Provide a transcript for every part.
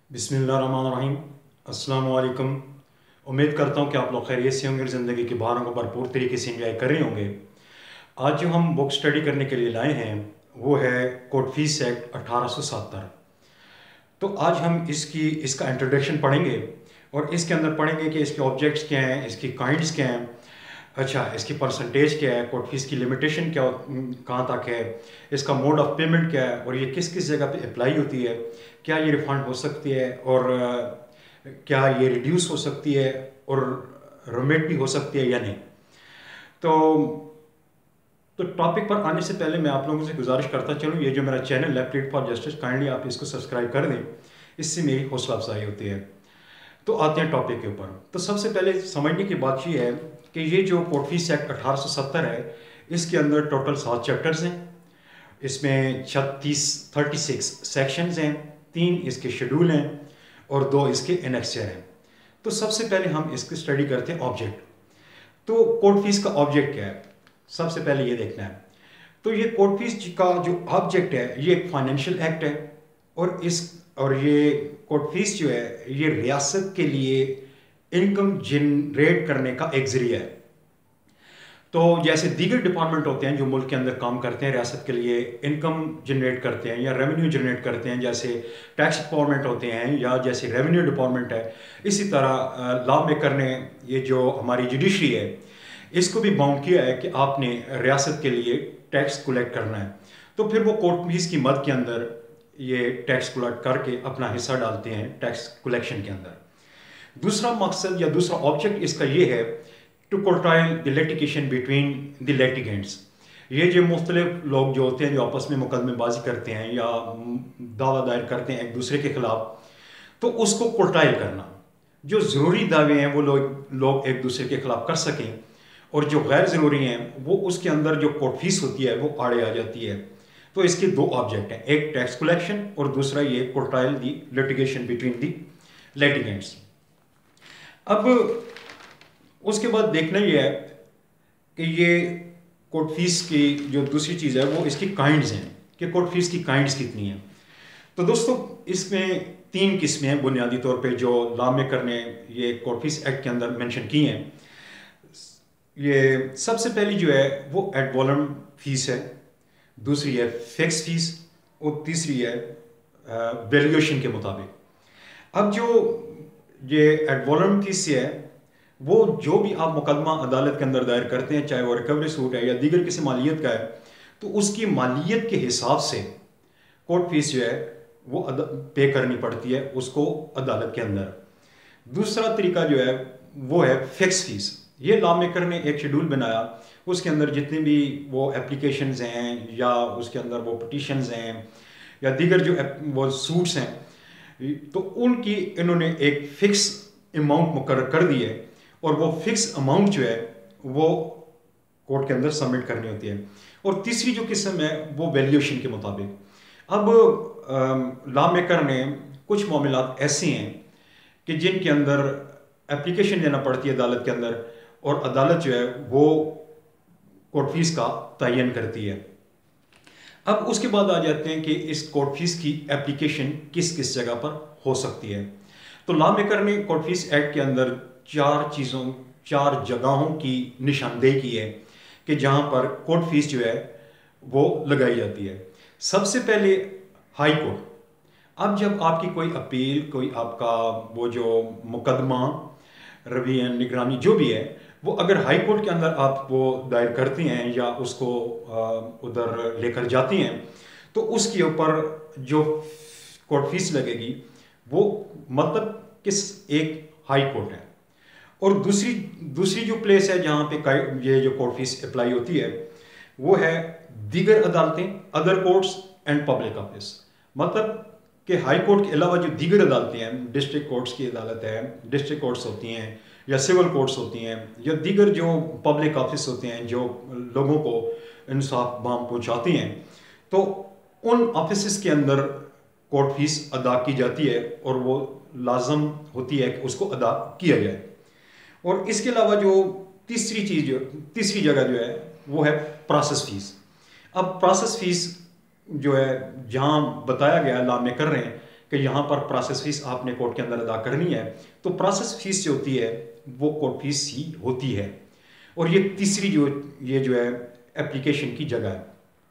बिस्मिल्लाहिर्रहमानिर्रहीम। अस्सलाम वालेकुम। उम्मीद करता हूँ कि आप लोग खैरियत से होंगे और ज़िंदगी की बहारों को भरपूर तरीके से एंजॉय कर रहे होंगे। आज जो हम बुक स्टडी करने के लिए लाए हैं वो है कोर्ट फीस एक्ट 1870। तो आज हम इसका इंट्रोडक्शन पढ़ेंगे और इसके अंदर पढ़ेंगे कि इसके ऑब्जेक्ट्स क्या हैं, इसकी काइंड्स क्या हैं, अच्छा इसकी परसेंटेज क्या है, कोर्ट फीस की लिमिटेशन क्या कहाँ तक है, इसका मोड ऑफ पेमेंट क्या है और ये किस किस जगह पे अप्लाई होती है, क्या ये रिफंड हो सकती है और क्या ये रिड्यूस हो सकती है और रिमिट भी हो सकती है या नहीं। तो टॉपिक पर आने से पहले मैं आप लोगों से गुजारिश करता चलूँ, ये जो मेरा चैनल है प्लेट फॉर जस्टिस, काइंडली आप इसको सब्सक्राइब कर दें, इससे मेरी हौसला अफजाई होती है। तो आते हैं टॉपिक के ऊपर। तो सबसे पहले समझने की बात ये है कि ये जो कोर्ट फीस एक्ट 1870 है, इसके अंदर टोटल 7 चैप्टर्स हैं, इसमें 36 सेक्शंस हैं, 3 इसके शेड्यूल हैं और 2 इसके एनेक्चर हैं। तो सबसे पहले हम इसकी स्टडी करते हैं ऑब्जेक्ट। तो कोर्ट फीस का ऑब्जेक्ट क्या है, सबसे पहले ये देखना है। तो ये कोर्ट फीस का जो ऑब्जेक्ट है ये एक फाइनेंशियल एक्ट है और ये कोर्ट फीस जो है ये रियासत के लिए इनकम जनरेट करने का एक जरिया है। तो जैसे दीगर डिपार्टमेंट होते हैं जो मुल्क के अंदर काम करते हैं, रियासत के लिए इनकम जनरेट करते हैं या रेवेन्यू जनरेट करते हैं, जैसे टैक्स डिपार्टमेंट होते हैं या जैसे रेवेन्यू डिपार्टमेंट है, इसी तरह लॉ मेकर ने ये जो हमारी जुडिशरी है इसको भी बाउंड किया है कि आपने रियासत के लिए टैक्स कलेक्ट करना है। तो फिर वो कोर्ट फीस की मद के अंदर ये टैक्स कलेक्ट करके अपना हिस्सा डालते हैं टैक्स कलेक्शन के अंदर। दूसरा मकसद या दूसरा ऑब्जेक्ट इसका ये है to curtail the litigation between the litigants। ये जो मुख्तलिफ लोग जो होते हैं जो आपस में मुकदमेबाजी करते हैं या दावा दायर करते हैं एक दूसरे के खिलाफ, तो उसको curtail करना, जो ज़रूरी दावे हैं वो लोग एक दूसरे के खिलाफ कर सकें और जो गैर ज़रूरी हैं वो उसके अंदर जो कोर्ट फीस होती है वो आड़े आ जाती है। तो इसके 2 ऑब्जेक्ट हैं, एक टैक्स कलेक्शन और दूसरा ये curtail the litigation between the litigants। अब उसके बाद देखना ये है कि ये कोर्ट फीस की जो दूसरी चीज़ है वो इसकी काइंड्स हैं कि कोर्ट फीस की काइंड्स कितनी हैं। तो दोस्तों इसमें 3 किस्में हैं बुनियादी तौर पे जो लॉ मेकर ने ये कोर्ट फीस एक्ट के अंदर मेंशन की हैं। ये सबसे पहली जो है वो एड वॉलम फीस है, दूसरी है फिक्स फीस और तीसरी है वैल्यूएशन के मुताबिक। अब जो ये एड वॉलम फीस है वो जो भी आप मुकदमा अदालत के अंदर दायर करते हैं, चाहे वो रिकवरी सूट है या दीगर किसी मालियत का है, तो उसकी मालियत के हिसाब से कोर्ट फीस जो है वो पे करनी पड़ती है उसको अदालत के अंदर। दूसरा तरीका जो है वो है फिक्स फीस। ये लॉ मेकर ने एक शेड्यूल बनाया, उसके अंदर जितने भी वो एप्लीकेशंस हैं या उसके अंदर वो पिटीशंस हैं या दीगर जो वो सूट्स हैं, तो उनकी इन्होंने एक फिक्स अमाउंट मुकर्रर कर दी है और वो फिक्स अमाउंट जो है वो कोर्ट के अंदर सबमिट करनी होती है। और तीसरी जो किस्म है वो वैल्यूएशन के मुताबिक। अब लॉ मेकर ने कुछ मामलात ऐसे हैं कि जिनके अंदर एप्लीकेशन देना पड़ती है अदालत के अंदर और अदालत जो है वो कोर्ट फीस का तयन करती है। अब उसके बाद आ जाते हैं कि इस कोर्ट फीस की एप्लीकेशन किस किस जगह पर हो सकती है। तो लॉ मेकर ने कोर्ट फीस एक्ट के अंदर 4 जगहों की निशानदेही की है कि जहां पर कोर्ट फीस जो है वो लगाई जाती है। सबसे पहले हाई कोर्ट। अब जब आपकी कोई अपील, कोई आपका वो जो मुकदमा रवैया निगरानी जो भी है वो अगर हाई कोर्ट के अंदर आप वो दायर करती हैं या उसको उधर लेकर जाती हैं, तो उसके ऊपर जो कोर्ट फीस लगेगी वो मतलब किस एक हाई कोर्ट है। और दूसरी जो प्लेस है जहाँ पे ये जो कोर्ट फीस अप्लाई होती है वो है दीगर अदालतें, other courts and public office. मतलब कि हाई कोर्ट के अलावा जो दीगर अदालतें हैं, डिस्ट्रिक्ट कोर्ट्स की अदालत है, डिस्ट्रिक्ट कोर्ट्स होती हैं या सिविल कोर्ट्स होती हैं या दीगर जो पब्लिक ऑफिस होते हैं जो लोगों को इंसाफ बाम पहुँचाती हैं, तो उन ऑफिस के अंदर कोर्ट फीस अदा की जाती है और वो लाजम होती है कि उसको अदा किया जाए। और इसके अलावा जो तीसरी जगह जो है वो है प्रोसेस फीस। अब प्रोसेस फीस जो है जहाँ बताया गया लॉ में कर रहे हैं कि यहाँ पर प्रोसेस फीस आपने कोर्ट के अंदर अदा करनी है, तो प्रोसेस फीस जो होती है वो कोर्ट फीस ही होती है। और ये तीसरी जो है एप्लीकेशन की जगह है।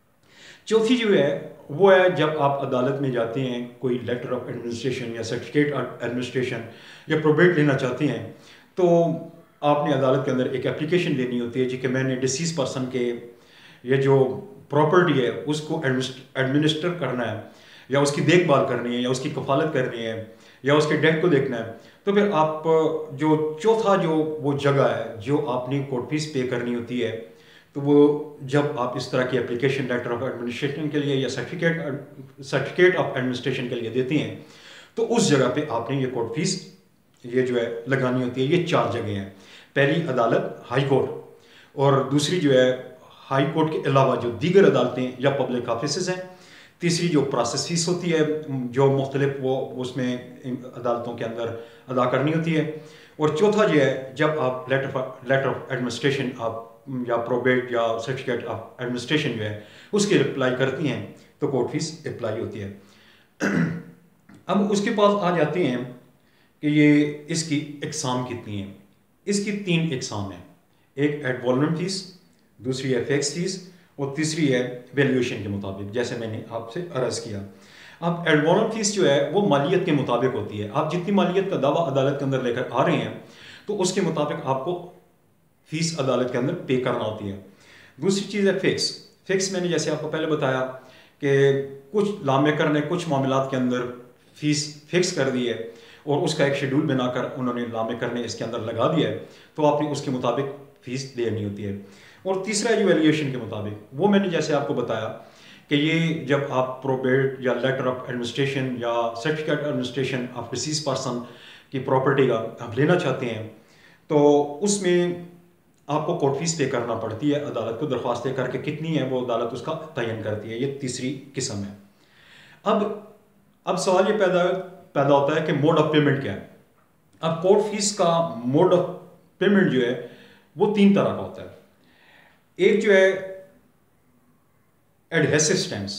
चौथी जो है वो है जब आप अदालत में जाते हैं, कोई लेटर ऑफ एडमिनिस्ट्रेशन या सर्टिफिकेट ऑफ एडमिनिस्ट्रेशन या प्रोबेट लेना चाहते हैं, तो आपने अदालत के अंदर एक एप्लीकेशन लेनी होती है जी कि मैंने डिसीज पर्सन के ये जो प्रॉपर्टी है उसको एडमिनिस्टर करना है, या उसकी देखभाल करनी है, या उसकी कफालत करनी है, या उसके डेट को देखना है। तो फिर आप जो चौथा जो वो जगह है जो आपने कोर्ट फीस पे करनी होती है, तो वो जब आप इस तरह की एप्लीकेशन लेटर ऑफ एडमिनिस्ट्रेशन के लिए या सर्टिफिकेट ऑफ एडमिनिस्ट्रेशन के लिए देते हैं, तो उस जगह पे आपने ये कोर्ट फीस ये जो है लगानी होती है। ये 4 जगह हैं। पहली अदालत हाई कोर्ट, और दूसरी जो है हाई कोर्ट के अलावा जो दीगर अदालतें या पब्लिक ऑफिस हैं। तीसरी जो प्रोसेस फीस होती है जो मुख्तलिफ वो उसमें अदालतों के अंदर अदा करनी होती है। और चौथा जो है जब आप लेटर ऑफ एडमिनिस्ट्रेशन आप या प्रोबेट या सर्टिफिकेट ऑफ एडमिनिस्ट्रेशन जो है उसकी अप्लाई करती हैं, तो कोर्ट फीस अप्लाई होती है। अब उसके पास आ जाते हैं कि ये इसकी इकसाम कितनी है। इसकी 3 इकसाम है। एक एड वॉल्यूम फीस, दूसरी है फिक्स फीस, और तीसरी है वैल्यूएशन के मुताबिक, जैसे मैंने आपसे अर्ज़ किया। अब एड वॉल्यूम फीस जो है वो मालियत के मुताबिक होती है। आप जितनी मालियत का दावा अदालत के अंदर लेकर आ रहे हैं तो उसके मुताबिक आपको फीस अदालत के अंदर पे करना होती है। दूसरी चीज़ है फिक्स। फिक्स मैंने जैसे आपको पहले बताया कि कुछ लामेकर ने कुछ मामलात के अंदर फीस फिक्स कर दी है और उसका एक शेड्यूल बनाकर उन्होंने लामेकर ने इसके अंदर लगा दिया है, तो आपने उसके मुताबिक फीस देनी होती है। और तीसरा है वैल्यूएशन के मुताबिक। वो मैंने जैसे आपको बताया कि ये जब आप प्रोबेट या लेटर ऑफ एडमिनिस्ट्रेशन या certificate administration of deceased person की प्रॉपर्टी का आप लेना चाहते हैं, तो उसमें आपको कोर्ट फीस पे करना पड़ती है। अदालत को दरख्वास्त देकर के कितनी है वो अदालत उसका तयन करती है। ये तीसरी किस्म है। अब सवाल ये पैदा होता है कि मोड ऑफ पेमेंट क्या है। अब कोर्ट फीस का मोड ऑफ पेमेंट जो है वो 3 तरह का होता है। एक जो है एडहेसिव स्टैम्प्स,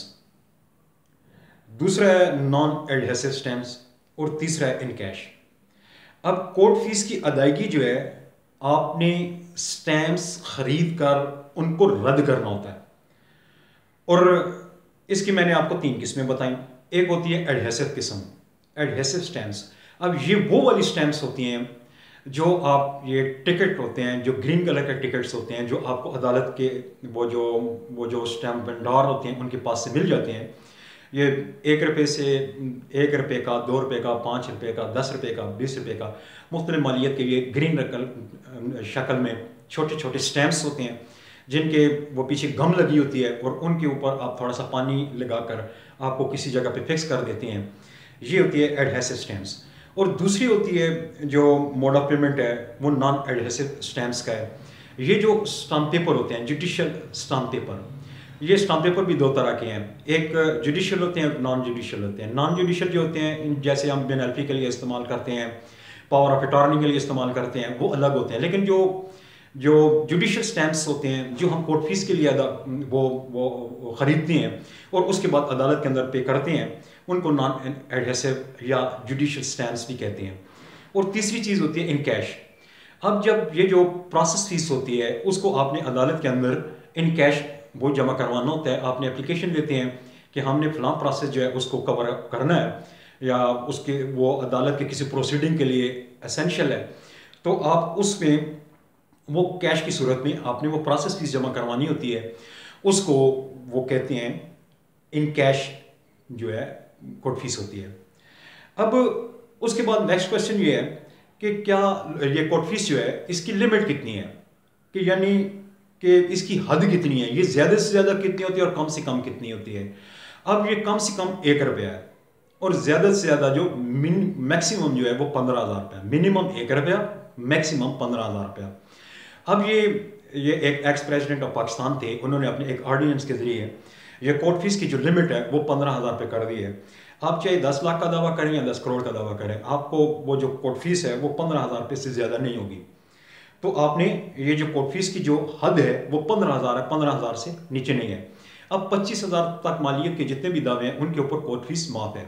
दूसरा है नॉन एडहेसिव स्टैम्प्स, और तीसरा है इन कैश। अब कोर्ट फीस की अदायगी जो है आपने स्टैम्प्स खरीद कर उनको रद्द करना होता है। और इसकी मैंने आपको 3 किस्में बताई। एक होती है एडहेसिव किस्म, एडहेसिव स्टैम्प्स। अब ये वो वाली स्टैम्प्स होती हैं जो आप ये टिकट होते हैं, जो ग्रीन कलर के टिकट्स होते हैं, जो आपको अदालत के वो जो स्टैम्प भंडार होते हैं उनके पास से मिल जाते हैं। ये 1 रुपये से 1 रुपये का, 2 रुपये का, 5 रुपये का, 10 रुपये का, 20 रुपये का, मुख्तलिफ मालियत के लिए ग्रीन शक्ल में छोटे छोटे स्टैम्प्स होते हैं जिनके वो पीछे गम लगी होती है और उनके ऊपर आप थोड़ा सा पानी लगाकर आपको किसी जगह पे फिक्स कर देते हैं। ये होती है एडहेसिव स्टैम्प्स। और दूसरी होती है जो मोड ऑफ पेमेंट है वो नॉन एडहेसिव स्टैम्प्स का है। ये जो स्टाम्प पेपर होते हैं, जुडिशियल स्टाम्प पेपर, ये स्टाम्प पेपर भी 2 तरह के हैं। एक जुडिशियल होते हैं, नॉन जुडिशियल होते हैं। नॉन जुडिशियल जो होते हैं जैसे हम बेनल्फी के लिए इस्तेमाल करते हैं, पावर ऑफ अटॉर्नी के लिए इस्तेमाल करते हैं, वो अलग होते हैं। लेकिन जो जुडिशियल स्टैम्प्स होते हैं जो हम कोर्ट फीस के लिए वो ख़रीदते हैं और उसके बाद अदालत के अंदर पे करते हैं, उनको नॉन एडहेसिव या जुडिशियल स्टैम्प्स भी कहते हैं। और तीसरी चीज़ होती है इन कैश। अब जब ये जो प्रोसेस फीस होती है उसको आपने अदालत के अंदर इन कैश वो जमा करवाना होता है। आपने एप्लीकेशन देते हैं कि हमने फ़लाँ प्रोसेस जो है उसको कवर करना है या उसके वो अदालत के किसी प्रोसीडिंग के लिए एसेंशियल है, तो आप उसमें वो कैश की सूरत में आपने वो प्रोसेस फीस जमा करवानी होती है। उसको वो कहते हैं इन कैश जो है कोर्ट फीस होती है। अब उसके बाद नेक्स्ट क्वेश्चन ये है कि क्या ये कोर्ट फीस जो है इसकी लिमिट कितनी है, कि यानी कि इसकी हद कितनी है, ये ज़्यादा से ज़्यादा कितनी होती है और कम से कम कितनी होती है। अब ये कम से कम 1 रुपया है और ज़्यादा से ज़्यादा जो मैक्सिमम जो है वो 15,000 रुपया। मिनिमम 1 रुपया, मैक्सिमम 15,000 रुपया। अब ये एक एक्स प्रेसिडेंट ऑफ पाकिस्तान थे, उन्होंने अपने एक ऑर्डिनेंस के ज़रिए ये कोर्ट फीस की जो लिमिट है वो 15,000 रुपये कर दी है। आप चाहे 10 लाख का दावा करें या 10 करोड़ का दावा करें, आपको वो जो कोर्ट फीस है वो 15,000 रुपये से ज़्यादा नहीं होगी। तो आपने ये जो कोर्ट फीस की जो हद है वो 15,000 है, 15,000 से नीचे नहीं है। अब 25,000 तक मालियत के जितने भी दावे हैं उनके ऊपर कोर्ट फीस माफ़ है।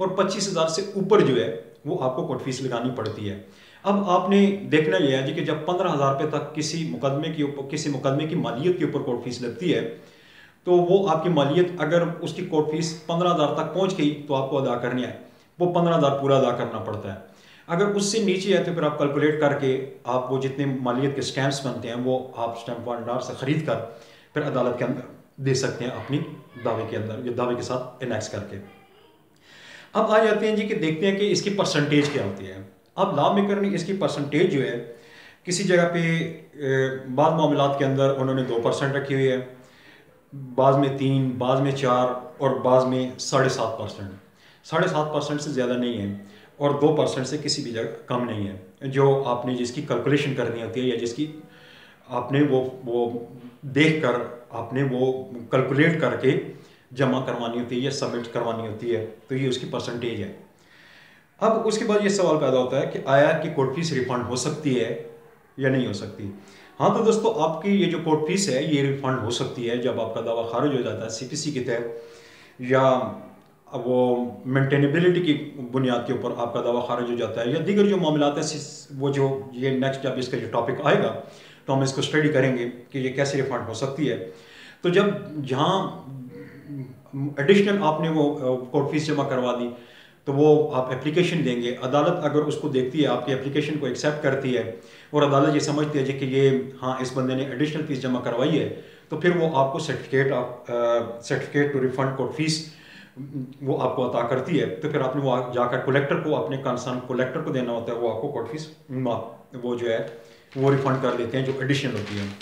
और 25,000 से ऊपर जो है वो आपको कोर्ट फीस लगानी पड़ती है। अब आपने देखना यह है जी कि जब 15,000 रुपये तक किसी मुकदमे की मालियत के ऊपर कोर्ट फीस लगती है, तो वो आपकी मालियत अगर उसकी कोर्ट फीस 15,000 तक पहुंच गई तो आपको अदा करनी है, वो 15,000 पूरा अदा करना पड़ता है। अगर उससे नीचे है तो फिर आप कैलकुलेट करके आप वो जितने मालियत के स्टैम्प्स बनते हैं वो आप स्टैम्प भंडार से ख़रीद कर फिर अदालत के अंदर दे सकते हैं अपनी दावे के अंदर, या दावे के साथ इनेक्स करके। अब आ जाते हैं जी कि देखते हैं कि इसकी परसेंटेज क्या होती है। अब लॉ मेकर ने इसकी परसेंटेज जो है किसी जगह पे बाद मामलात के अंदर उन्होंने 2% रखी हुई है, बाद में 3, बाद में 4 और बाद में 7.5%। 7.5% से ज़्यादा नहीं है और 2% से किसी भी जगह कम नहीं है। जो आपने जिसकी कैलकुलेशन करनी होती है या जिसकी आपने वो देख कर आपने वो कैलकुलेट करके जमा करवानी होती है या सबमिट करवानी होती है, तो ये उसकी परसेंटेज है। अब उसके बाद ये सवाल पैदा होता है कि आया कि कोर्ट फीस रिफंड हो सकती है या नहीं हो सकती। हाँ तो दोस्तों, आपकी ये जो कोर्ट फीस है ये रिफंड हो सकती है जब आपका दावा खारिज हो जाता है सीपीसी के तहत, या वो मेंटेनेबिलिटी की बुनियाद के ऊपर आपका दावा खारिज हो जाता है, या दीगर जो मामलात हैं वो जो ये नेक्स्ट जब इसका जो टॉपिक आएगा तो हम इसको स्टडी करेंगे कि ये कैसे रिफंड हो सकती है। तो जब जहाँ एडिशनल आपने वो कोर्ट फीस जमा करवा दी तो वो आप एप्लीकेशन देंगे, अदालत अगर उसको देखती है आपकी एप्लीकेशन को एक्सेप्ट करती है और अदालत ये समझती है कि ये हाँ इस बंदे ने एडिशनल फीस जमा करवाई है, तो फिर वो आपको certificate to refund court fees वो आपको अता करती है। तो फिर आपने वो जाकर कलेक्टर को, अपने कंसर्न कलेक्टर को देना होता है, वो आपको कोर्ट फीस वो जो है वो रिफंड कर देते हैं जो एडिशनल होती है।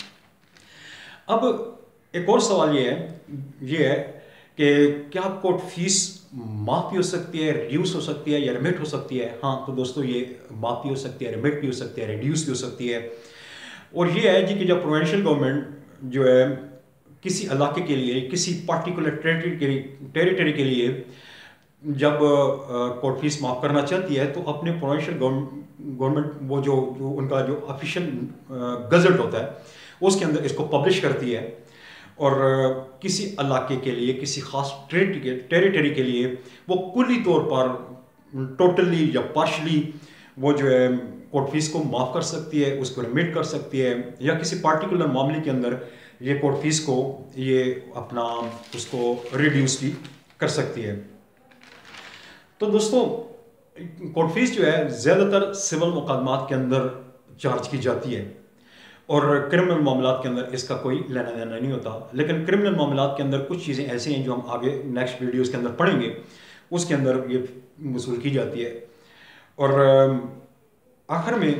अब एक और सवाल ये है कि क्या कोर्ट फीस माफ़ भी हो सकती है, रिड्यूस हो सकती है या रिमिट हो सकती है। हाँ तो दोस्तों, ये माफ़ भी हो सकती है, रिमिट भी हो सकती है, रिड्यूस भी हो सकती है। और ये है जी कि जब प्रोविंशियल गवर्नमेंट जो है किसी इलाके के लिए, किसी पार्टिकुलर टेरिटरी के लिए जब कोर्ट फीस माफ़ करना चाहती है तो अपने प्रोविंशियल गवर्नमेंट वो जो उनका जो ऑफिशियल गजट होता है उसके अंदर इसको पब्लिश करती है, और किसी इलाके के लिए, किसी खास टेरिटरी के लिए वो कुल्ली तौर पर टोटली या पार्शली वो जो है कोर्ट फीस को माफ़ कर सकती है, उसको रिमिट कर सकती है, या किसी पार्टिकुलर मामले के अंदर ये कोर्ट फीस को ये अपना उसको रिड्यूस भी कर सकती है। तो दोस्तों, कोर्ट फीस जो है ज़्यादातर सिविल मुकदमात के अंदर चार्ज की जाती है और क्रिमिनल मामलात के अंदर इसका कोई लेना देना नहीं होता। लेकिन क्रिमिनल मामलात के अंदर कुछ चीज़ें ऐसी हैं जो हम आगे नेक्स्ट वीडियोस के अंदर पढ़ेंगे, उसके अंदर ये वसूल की जाती है। और आखिर में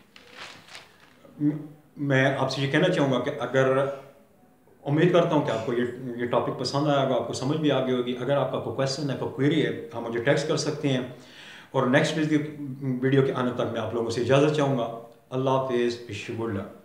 मैं आपसे ये कहना चाहूँगा कि अगर उम्मीद करता हूँ कि आपको ये टॉपिक पसंद आया होगा, आपको समझ भी आ गई होगी। अगर आपका कोई क्वेश्चन है, कोई क्वेरी है, आप मुझे टेक्स्ट कर सकते हैं। और नेक्स्ट वीडियो के आने तक मैं आप लोगों से इजाज़त चाहूँगा। अल्लाह हाफ़िज़, विश यू गुड लक।